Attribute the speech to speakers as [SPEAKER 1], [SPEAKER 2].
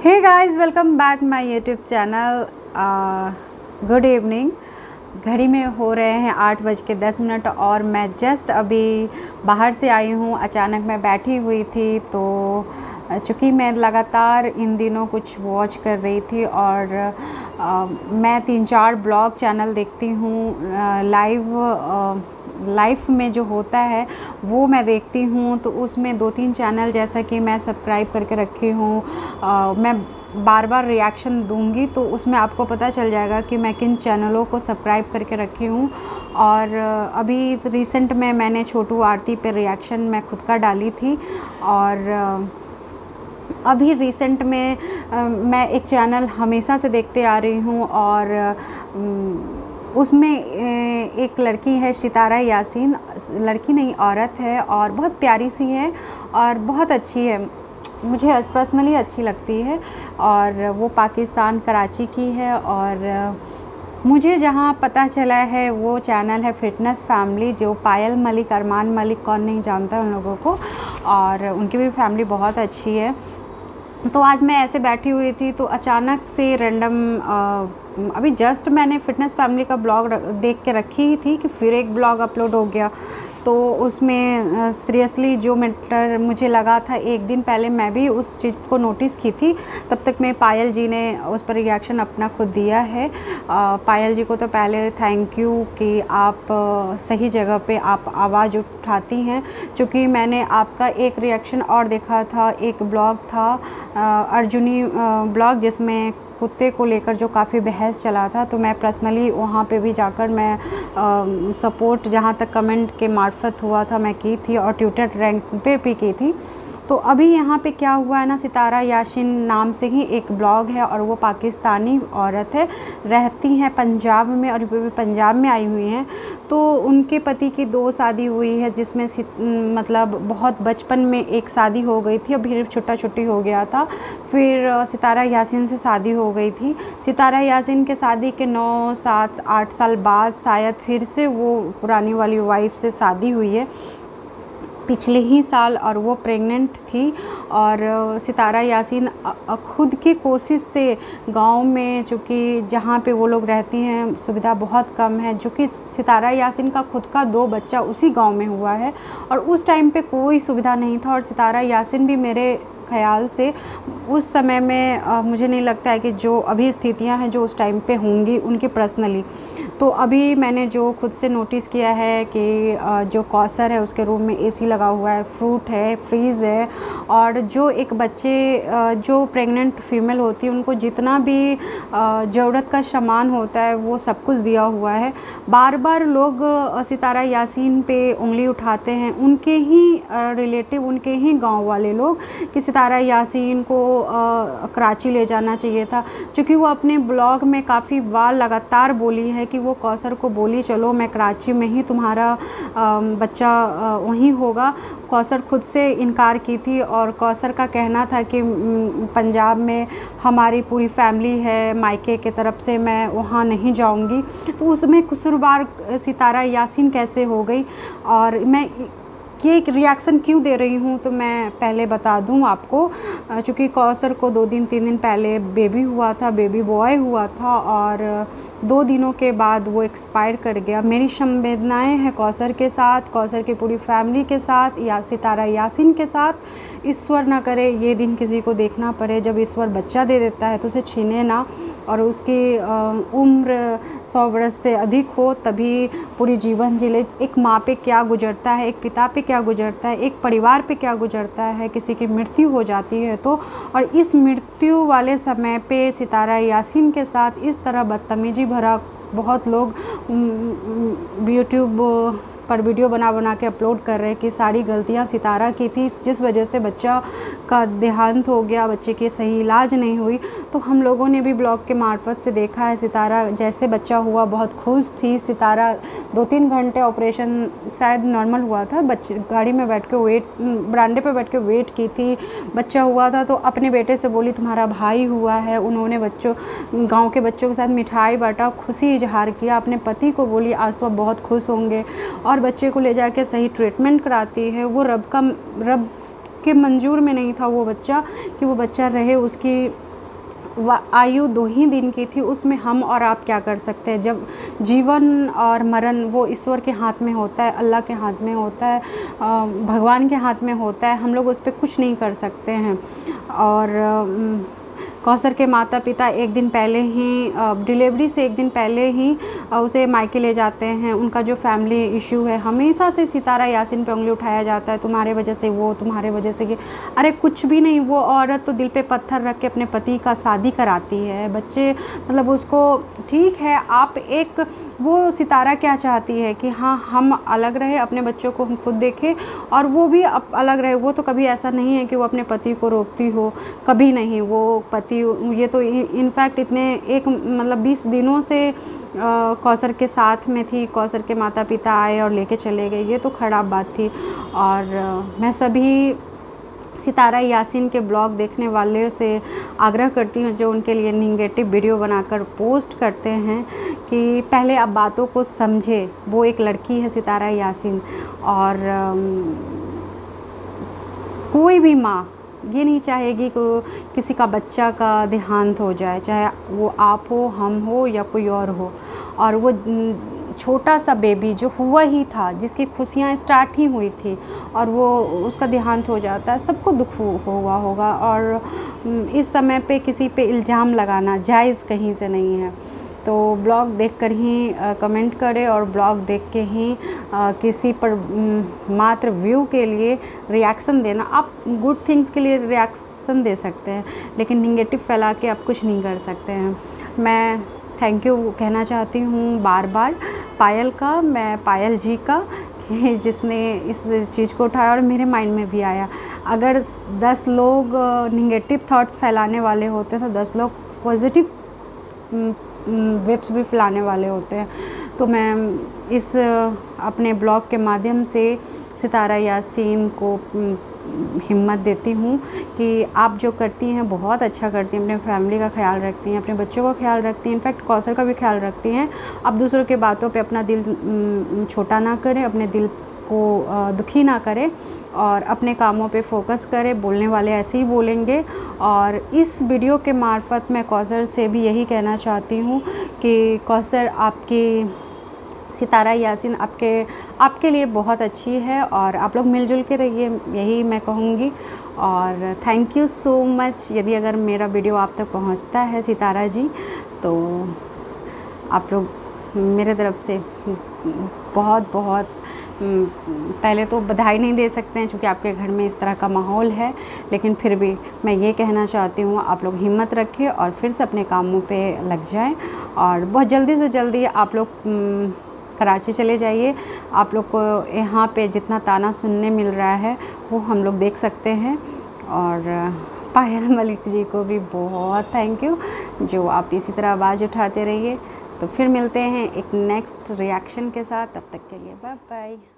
[SPEAKER 1] Hey guys, welcome back my YouTube channel. Good evening. घड़ी में हो रहे हैं 8:10 और मैं जस्ट अभी बाहर से आई हूँ। अचानक मैं बैठी हुई थी तो चूँकि मैं लगातार इन दिनों कुछ वॉच कर रही थी और मैं 3-4 ब्लॉग चैनल देखती हूँ। लाइफ में जो होता है वो मैं देखती हूँ, तो उसमें 2-3 चैनल जैसा कि मैं सब्सक्राइब करके रखी हूँ। मैं बार बार रिएक्शन दूंगी तो उसमें आपको पता चल जाएगा कि मैं किन चैनलों को सब्सक्राइब करके रखी हूँ। और अभी रिसेंट में मैंने छोटू आरती पे रिएक्शन मैं खुद का डाली थी। और अभी रिसेंट में मैं एक चैनल हमेशा से देखते आ रही हूँ और उसमें एक लड़की है सितारा यासीन। लड़की नहीं, औरत है और बहुत प्यारी सी है और बहुत अच्छी है, मुझे पर्सनली अच्छी लगती है। और वो पाकिस्तान कराची की है। और मुझे जहाँ पता चला है वो चैनल है फिटनेस फैमिली, जो पायल मलिक, अरमान मलिक, कौन नहीं जानता उन लोगों को। और उनकी भी फैमिली बहुत अच्छी है। तो आज मैं ऐसे बैठी हुई थी तो अचानक से रैंडम अभी जस्ट मैंने फिटनेस फैमिली का ब्लॉग देख के रखी ही थी कि फिर एक ब्लॉग अपलोड हो गया। तो उसमें सीरियसली जो मैटर मुझे लगा था, एक दिन पहले मैं भी उस चीज़ को नोटिस की थी। तब तक में पायल जी ने उस पर रिएक्शन अपना खुद दिया है। पायल जी को तो पहले थैंक यू कि आप सही जगह पे आप आवाज़ उठाती हैं। क्योंकि मैंने आपका एक रिएक्शन और देखा था, एक ब्लॉग था अर्जुनी ब्लॉग, जिसमें कुत्ते को लेकर जो काफ़ी बहस चला था। तो मैं पर्सनली वहाँ पे भी जाकर मैं सपोर्ट जहाँ तक कमेंट के मार्फत हुआ था मैं की थी और ट्विटर रैंक पे भी की थी। तो अभी यहाँ पे क्या हुआ है ना, सितारा यासीन नाम से ही एक ब्लॉग है और वो पाकिस्तानी औरत है, रहती हैं पंजाब में और पंजाब में आई हुई हैं। तो उनके पति की 2 शादी हुई है, जिसमें मतलब बहुत बचपन में एक शादी हो गई थी और फिर छुट्टा छुट्टी हो गया था। फिर सितारा यासीन से शादी हो गई थी। सितारा यासीन के शादी के 9, 7, 8 साल बाद शायद फिर से वो पुरानी वाली वाइफ से शादी हुई है पिछले ही साल, और वो प्रेग्नेंट थी। और सितारा यासीन खुद की कोशिश से गांव में, चूँकि जहाँ पे वो लोग रहती हैं सुविधा बहुत कम है, जो कि सितारा यासीन का खुद का 2 बच्चा उसी गांव में हुआ है और उस टाइम पे कोई सुविधा नहीं था। और सितारा यासीन भी मेरे ख्याल से उस समय में मुझे नहीं लगता है कि जो अभी स्थितियां हैं जो उस टाइम पे होंगी उनकी पर्सनली। तो अभी मैंने जो खुद से नोटिस किया है कि जो कौसर है उसके रूम में एसी लगा हुआ है, फ्रूट है, फ्रीज़ है, और जो एक बच्चे जो प्रेग्नेंट फीमेल होती है उनको जितना भी ज़रूरत का सामान होता है वो सब कुछ दिया हुआ है। बार बार लोग सितारा यासीन पे उंगली उठाते हैं, उनके ही रिलेटिव, उनके ही गाँव वाले लोग, कि सितारा यासीन को कराची ले जाना चाहिए था। क्योंकि वो अपने ब्लॉग में काफ़ी बार लगातार बोली है कि वो कौसर को बोली चलो मैं कराची में ही तुम्हारा बच्चा वहीं होगा। कौसर खुद से इनकार की थी और कौसर का कहना था कि पंजाब में हमारी पूरी फैमिली है, मायके के तरफ से, मैं वहाँ नहीं जाऊँगी। तो उसमें कसूरवार सितारा यासीन कैसे हो गई। और मैं ये एक रिएक्शन क्यों दे रही हूँ तो मैं पहले बता दूँ आपको। चूँकि कौसर को 2 दिन 3 दिन पहले बेबी हुआ था, बेबी बॉय हुआ था और 2 दिनों के बाद वो एक्सपायर कर गया। मेरी संवेदनाएं हैं कौसर के साथ, कौसर की पूरी फैमिली के साथ, या सितारा यासीन के साथ। ईश्वर ना करे ये दिन किसी को देखना पड़े। जब ईश्वर बच्चा दे देता है तो उसे छीने ना, और उसकी उम्र 100 वर्ष से अधिक हो तभी पूरी जीवन जी ले। एक माँ पे क्या गुजरता है, एक पिता पे क्या गुजरता है, एक परिवार पे क्या गुजरता है किसी की मृत्यु हो जाती है तो। और इस मृत्यु वाले समय पे सितारा यासीन के साथ इस तरह बदतमीजी भरा बहुत लोग यूट्यूब पर वीडियो बना के अपलोड कर रहे हैं कि सारी गलतियां सितारा की थी, जिस वजह से बच्चा का देहांत हो गया, बच्चे की सही इलाज नहीं हुई। तो हम लोगों ने भी ब्लॉग के मार्फत से देखा है, सितारा जैसे बच्चा हुआ बहुत खुश थी। सितारा 2-3 घंटे ऑपरेशन शायद नॉर्मल हुआ था, बच्चे गाड़ी में बैठ के बरामदे पे बैठ के वेट की थी। बच्चा हुआ था तो अपने बेटे से बोली तुम्हारा भाई हुआ है। उन्होंने गाँव के बच्चों के साथ मिठाई बांटा, खुशी इजहार किया। अपने पति को बोली आज तो आप बहुत खुश होंगे, और बच्चे को ले जाके सही ट्रीटमेंट कराती है। वो रब के मंजूर में नहीं था वो बच्चा कि वो बच्चा रहे, उसकी आयु 2 ही दिन की थी, उसमें हम और आप क्या कर सकते हैं। जब जीवन और मरण वो ईश्वर के हाथ में होता है, अल्लाह के हाथ में होता है, भगवान के हाथ में होता है, हम लोग उस पर कुछ नहीं कर सकते हैं। और कौसर के माता पिता एक दिन पहले ही डिलीवरी से एक दिन पहले ही उसे मायके ले जाते हैं। उनका जो फैमिली इशू है, हमेशा से सितारा यासीन पे उंगली उठाया जाता है, तुम्हारे वजह से वो, तुम्हारे वजह से ये। अरे कुछ भी नहीं, वो औरत तो दिल पे पत्थर रख के अपने पति का शादी कराती है, बच्चे मतलब उसको, ठीक है आप एक, वो सितारा क्या चाहती है कि हाँ हम अलग रहे, अपने बच्चों को हम खुद देखें और वो भी अलग रहे। वो तो कभी ऐसा नहीं है कि वो अपने पति को रोकती हो, कभी नहीं। वो पति, ये तो इनफैक्ट इतने एक मतलब 20 दिनों से कौसर के साथ में थी। कौसर के माता पिता आए और लेके चले गए, ये तो खराब बात थी। और मैं सभी सितारा यासीन के ब्लॉग देखने वाले से आग्रह करती हूँ, जो उनके लिए निगेटिव वीडियो बनाकर पोस्ट करते हैं, कि पहले आप बातों को समझे। वो एक लड़की है सितारा यासीन, और कोई भी माँ ये नहीं चाहेगी कि किसी का बच्चा का देहांत हो जाए, चाहे वो आप हो, हम हो या कोई और हो। और वो छोटा सा बेबी जो हुआ ही था, जिसकी खुशियाँ स्टार्ट ही हुई थी, और वो उसका देहांत हो जाता है, सबको दुख हुआ होगा। और इस समय पे किसी पे इल्ज़ाम लगाना जायज़ कहीं से नहीं है। तो ब्लॉग देखकर ही कमेंट करें, और ब्लॉग देख के ही किसी पर मात्र व्यू के लिए रिएक्शन देना। आप गुड थिंग्स के लिए रिएक्शन दे सकते हैं, लेकिन निगेटिव फैला के आप कुछ नहीं कर सकते हैं। मैं थैंक यू कहना चाहती हूँ बार बार पायल का, मैं पायल जी का, कि जिसने इस चीज़ को उठाया और मेरे माइंड में भी आया। अगर 10 लोग निगेटिव थॉट्स फैलाने वाले होते हैं तो 10 लोग पॉजिटिव वेब्स भी फैलाने वाले होते हैं। तो मैं इस अपने ब्लॉग के माध्यम से सितारा यासीन को हिम्मत देती हूँ कि आप जो करती हैं बहुत अच्छा करती हैं, अपने फैमिली का ख्याल रखती हैं, अपने बच्चों का ख्याल रखती हैं, इनफैक्ट कौसर का भी ख्याल रखती हैं। आप दूसरों के बातों पे अपना दिल छोटा ना करें, अपने दिल को दुखी ना करें, और अपने कामों पे फोकस करें। बोलने वाले ऐसे ही बोलेंगे। और इस वीडियो के मार्फत मैं कौसर से भी यही कहना चाहती हूँ कि कौसर, आपकी सितारा यासीन आपके लिए बहुत अच्छी है, और आप लोग मिलजुल के रहिए, यही मैं कहूँगी। और थैंक यू सो मच। यदि अगर मेरा वीडियो आप तक पहुँचता है सितारा जी, तो आप लोग मेरे तरफ से बहुत बहुत पहले तो बधाई नहीं दे सकते हैं, क्योंकि आपके घर में इस तरह का माहौल है, लेकिन फिर भी मैं ये कहना चाहती हूँ, आप लोग हिम्मत रखिए और फिर से अपने कामों पे लग जाएं। और बहुत जल्दी से जल्दी आप लोग कराची चले जाइए। आप लोग को यहाँ पे जितना ताना सुनने मिल रहा है वो हम लोग देख सकते हैं। और पायल मलिक जी को भी बहुत थैंक यू, जो आप इसी तरह आवाज़ उठाते रहिए। तो फिर मिलते हैं एक नेक्स्ट रिएक्शन के साथ, तब तक के लिए बाय बाय।